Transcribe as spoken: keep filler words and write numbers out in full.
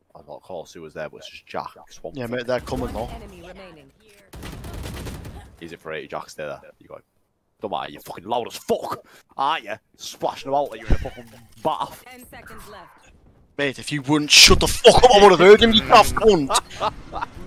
I'm not close who was there, but it's just Jack. Swamp Yeah, mate, they're coming though. He's it for eighty Jack, stay there. You go. Don't matter, you're fucking loud as fuck, aren't you? Splashing about like you're in a fucking bath. Ten seconds left. Mate, if you wouldn't shut the fuck up, I would have heard him, you daft cunt.